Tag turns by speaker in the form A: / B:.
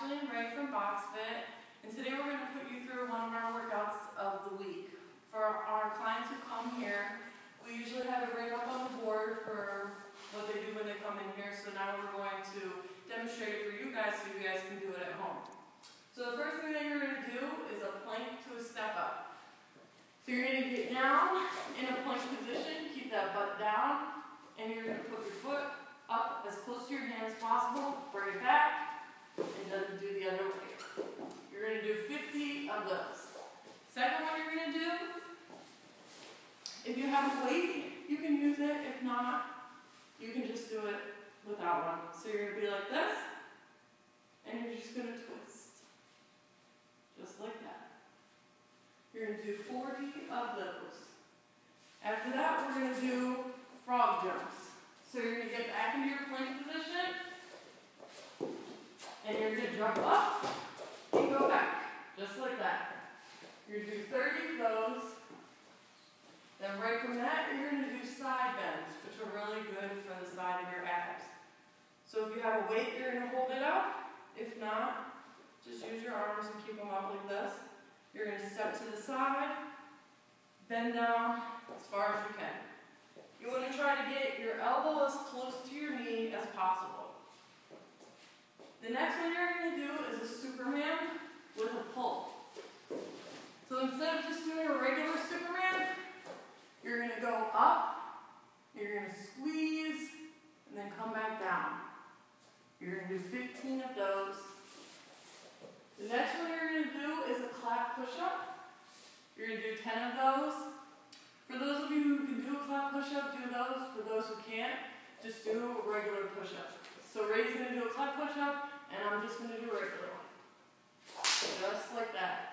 A: Ashley and Ray from BoxFit, and today we're going to put you through one of our workouts of the week. For our clients who come here, we usually have it right up on the board for what they do when they come in here, so now we're going to demonstrate it for you guys so you guys can do it at home. So the first thing that you're going to do is a plank to a step up. So you're going to get down in a plank position, keep that butt down, and you're going to put your foot up as close to your hand as possible, bring it back, and then do the other way. You're going to do 50 of those. Second one you're going to do, if you have a weight, you can use it. If not, you can just do it without one. So you're going to be like this, and you're just going to twist. Just like that. You're going to do 40 of those. After that, we're going to do frog jumps. So you're going to get back into your plank position, and you're going to jump up and go back, just like that. You're going to do 30 of those. Then right from that, you're going to do side bends, which are really good for the side of your abs. So if you have a weight, you're going to hold it up. If not, just use your arms and keep them up like this. You're going to step to the side, bend down as far as you can. You want to try to get your elbow as close to your knee as possible. The next one you're going to do is a Superman with a pull. So instead of just doing a regular Superman, you're going to go up, you're going to squeeze, and then come back down. You're going to do 15 of those. The next one you're going to do is a clap push-up. You're going to do 10 of those. For those of you who can do a clap push-up, do those. For those who can't, just do a regular push-up. So Ray's going to do a clap push-up, and I'm just going to do a regular one. Just like that.